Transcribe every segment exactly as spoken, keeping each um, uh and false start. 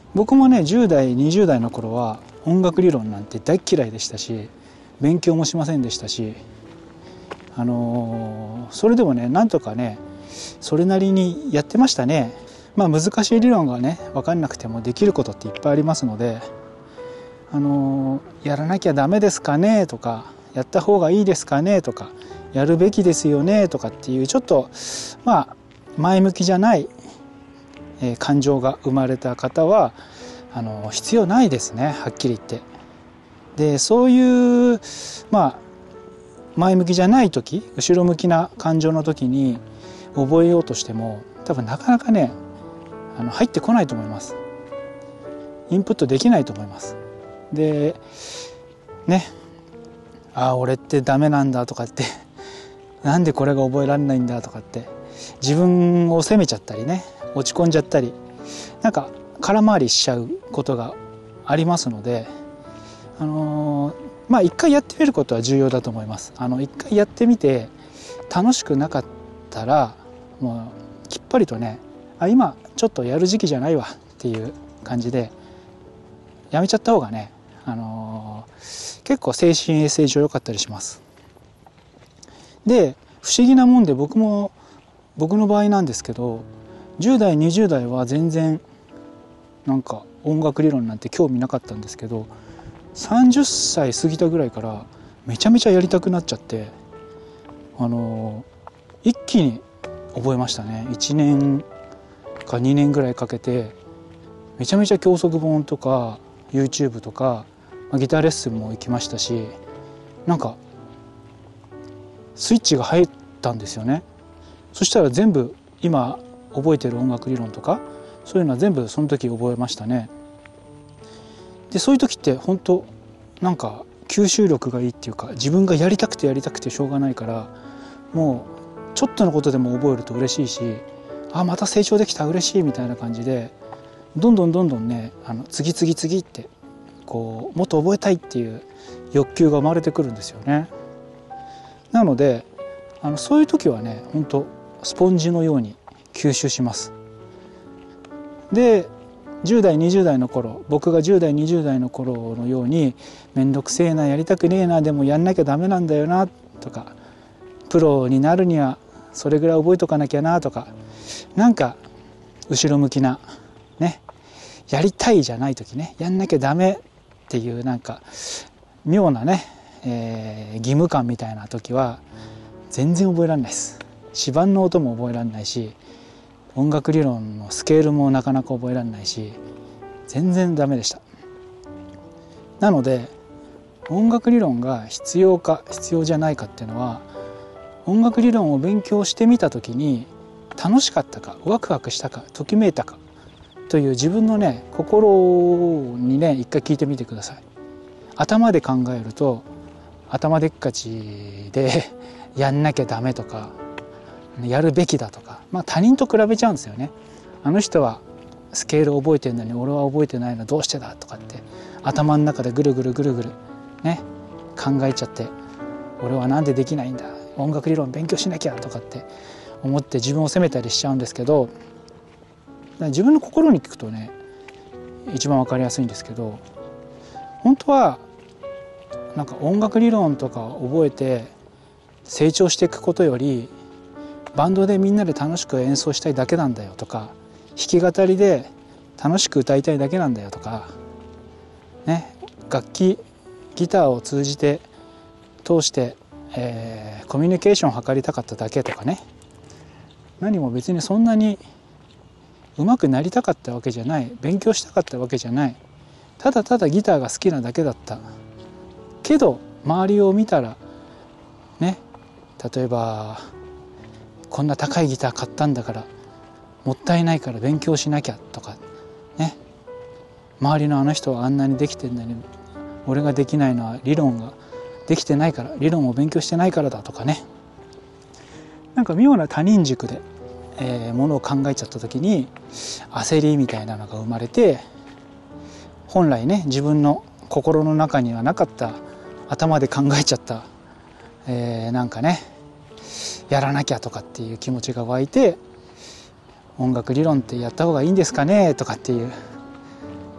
僕もねじゅう代にじゅう代の頃は音楽理論なんて大嫌いでしたし、勉強もしませんでしたし、あのー、それでもねなんとかねそれなりにやってましたね。まあ難しい理論がね分かんなくてもできることっていっぱいありますので、あのー、やらなきゃダメですかねとか、やった方がいいですかねとか、やるべきですよねとかっていうちょっとまあ前向きじゃない、えー、感情が生まれた方はあのー、必要ないですね、はっきり言って。でそういうまあ前向きじゃない時、後ろ向きな感情の時に覚えようとしても多分なかなかねあの入ってこないと思います。インプットできないと思います。でね、ああ俺ってダメなんだとかってなんでこれが覚えられないんだとかって自分を責めちゃったりね、落ち込んじゃったり、なんか空回りしちゃうことがありますので、あのー、まあ一回やってみることは重要だと思います。あの一回やってみて楽しくなかったらもうきっぱりとね、あ今ちょっとやる時期じゃないわっていう感じでやめちゃった方がね、あのー、結構精神衛生上良かったりします。で不思議なもんで僕も僕の場合なんですけど、じゅう代にじゅう代は全然なんか音楽理論なんて興味なかったんですけど、さんじゅっさい過ぎたぐらいからめちゃめちゃやりたくなっちゃって、あのー、一気に覚えましたね。いちねんかにねんぐらいかけてめちゃめちゃ教則本とか YouTube とかギターレッスンも行きましたし、なんかスイッチが入ったんですよね。そしたら全部今覚えてる音楽理論とかそういうのは全部その時覚えましたね。でそういう時って本当なんか吸収力がいいっていうか、自分がやりたくてやりたくてしょうがないから、もうちょっとのことでも覚えると嬉しいし、あまた成長できた嬉しいみたいな感じでどんどんどんどんね、あの次々次ってこうもっと覚えたいっていう欲求が生まれてくるんですよね。なのであのそういう時はね本当スポンジのように吸収します。でじゅう代にじゅう代の頃、僕がじゅう代にじゅう代の頃のようにめんどくせえな、やりたくねえな、でもやんなきゃダメなんだよなとか、プロになるにはそれぐらい覚えとかなきゃなとか、なんか後ろ向きなね、やりたいじゃない時ね、やんなきゃダメっていうなんか妙なね、えー、義務感みたいな時は全然覚えられないです。指板の音も覚えられないし、音楽理論のスケールもなかなか覚えられないし、全然ダメでした。なので音楽理論が必要か必要じゃないかっていうのは、音楽理論を勉強してみた時に楽しかったかワクワクしたかときめいたかという自分のね心にね一回聞いてみてください。頭で考えると頭でっかちでやんなきゃダメとかやるべきだとか、まあ、他人と比べちゃうんですよね。あの人はスケール覚えてるのに俺は覚えてないのどうしてだとかって頭の中でぐるぐるぐるぐるね考えちゃって、俺はなんでできないんだ、音楽理論勉強しなきゃとかって思って自分を責めたりしちゃうんですけど、自分の心に聞くとね一番わかりやすいんですけど、本当はなんか音楽理論とか覚えて成長していくことより、バンドでみんなで楽しく演奏したいだけなんだよとか、弾き語りで楽しく歌いたいだけなんだよとかね、楽器ギターを通じて通して、えー、コミュニケーションを図りたかっただけとかね、何も別にそんなに上手くなりたかったわけじゃない、勉強したかったわけじゃない、ただただギターが好きなだけだったけど、周りを見たらね、例えばこんな高いギター買ったんだからもったいないから勉強しなきゃとかね、周りのあの人はあんなにできてるのに俺ができないのは理論ができてないから、理論を勉強してないからだとかね、なんか妙な他人軸で、えー、ものを考えちゃった時に焦りみたいなのが生まれて、本来ね自分の心の中にはなかった頭で考えちゃった、えー、なんかねやらなきゃとかっていう気持ちが湧いて、音楽理論ってやった方がいいんですかねとかっていう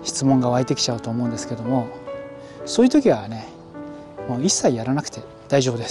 質問が湧いてきちゃうと思うんですけども、そういう時はねもう一切やらなくて大丈夫です。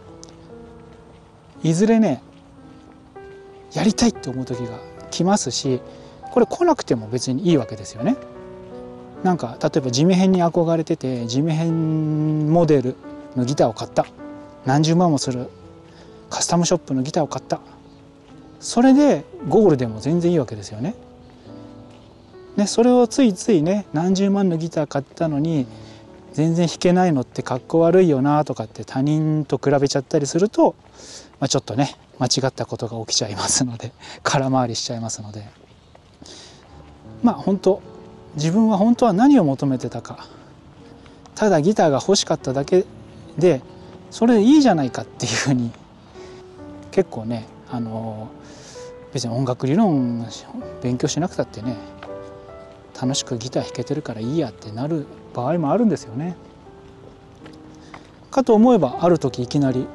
いずれねやりたいって思う時が来ますし、これ来なくても別にいいわけですよね。なんか例えば地味編に憧れてて地味編モデルのギターを買った、何十万もするカスタムショップのギターを買った、それでゴールでも全然いいわけですよね。ね、それをついついね何十万のギター買ったのに全然弾けないのってかっこ悪いよなとかって他人と比べちゃったりすると、まあ、ちょっとね間違ったことが起きちゃいますので空回りしちゃいますので、まあ本当自分は本当は何を求めてたか、ただギターが欲しかっただけでそれでいいじゃないかっていうふうに、結構ねあの別に音楽理論勉強しなくたってね楽しくギター弾けてるからいいやってなる場合もあるんですよね。かと思えばある時いきなり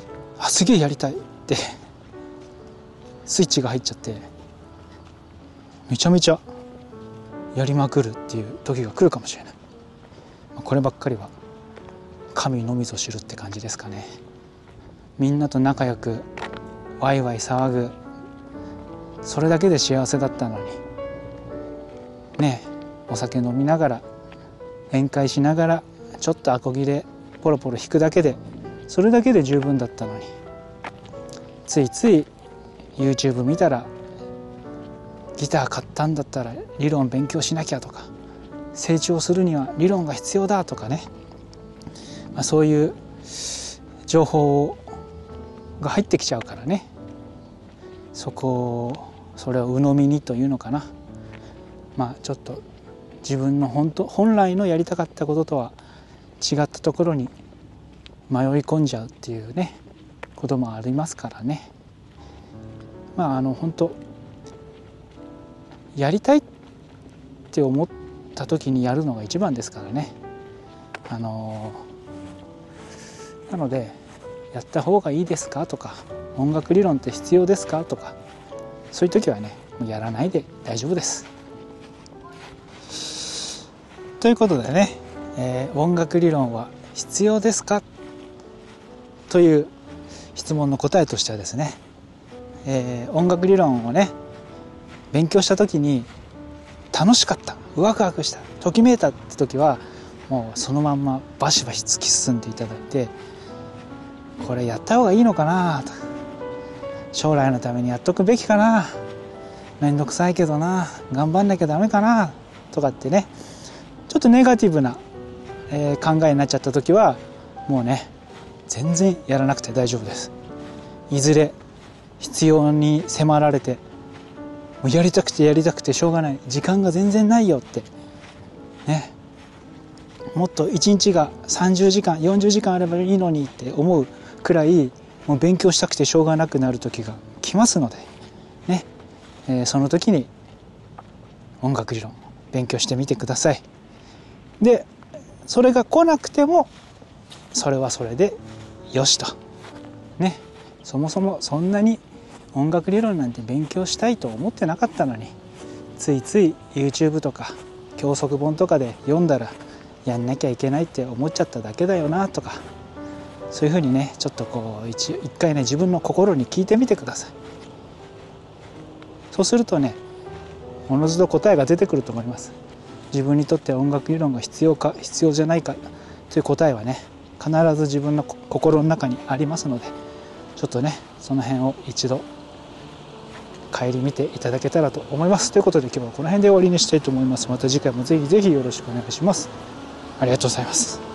「あすげえやりたい」ってスイッチが入っちゃってめちゃめちゃやりまくるっていう時が来るかもしれない。こればっかりは神のみぞ知るって感じですかね。みんなと仲良くワイワイ騒ぐ、それだけで幸せだったのにね、お酒飲みながら宴会しながらちょっとアコギでポロポロ弾くだけでそれだけで十分だったのに、ついつい YouTube 見たらギター買ったんだったら理論勉強しなきゃとか、成長するには理論が必要だとかね、まあ、そういう情報が入ってきちゃうからね、そこをそれを鵜呑みにというのかな、まあちょっと自分の本当本来のやりたかったこととは違ったところに迷い込んじゃうっていうねこともありますからね。まああの本当やりたいって思った時にやるのが一番ですからね。あのなのでやった方がいいですかとか、音楽理論って必要ですかとか、そういう時はねもうやらないで大丈夫です。ということでね、えー、音楽理論は必要ですかという質問の答えとしてはですね、えー、音楽理論をね勉強した時に楽しかった、ワクワクした、ときめいたって時はもうそのまんまバシバシ突き進んでいただいて、これやった方がいいのかなとか、将来のためにやっとくべきかな、めんどくさいけどな、頑張んなきゃダメかなとかってね、ちょっとネガティブな、えー、考えになっちゃった時はもうね全然やらなくて大丈夫です。いずれ必要に迫られてもうやりたくてやりたくてしょうがない、時間が全然ないよってね、もっといちにちがさんじゅうじかんよんじゅうじかんあればいいのにって思うくらいもう勉強したくてしょうがなくなる時が来ますのでね、えー、その時に音楽理論勉強してみてください。でそれが来なくてもそれはそれでよしとね、そもそもそんなに音楽理論なんて勉強したいと思ってなかったのに、ついつい YouTube とか教則本とかで読んだらやんなきゃいけないって思っちゃっただけだよなとか、そういうふうにねちょっとこう 一, 一回ね自分の心に聞いてみてください。そうするとねおのずと答えが出てくると思います。自分にとって音楽理論が必要か必要じゃないかという答えはね必ず自分の心の中にありますので、ちょっとねその辺を一度顧みていただけたらと思います。ということで今日はこの辺で終わりにしたいと思います。また次回もぜひぜひよろしくお願いします。ありがとうございます。